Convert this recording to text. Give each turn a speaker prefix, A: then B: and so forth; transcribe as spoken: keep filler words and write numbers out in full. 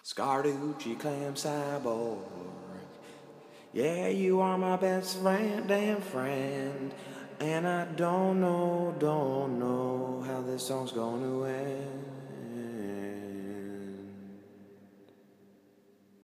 A: Scarducci clam cyborg. Yeah, you are my best friend, damn friend. And I don't know, don't know how this song's gonna end.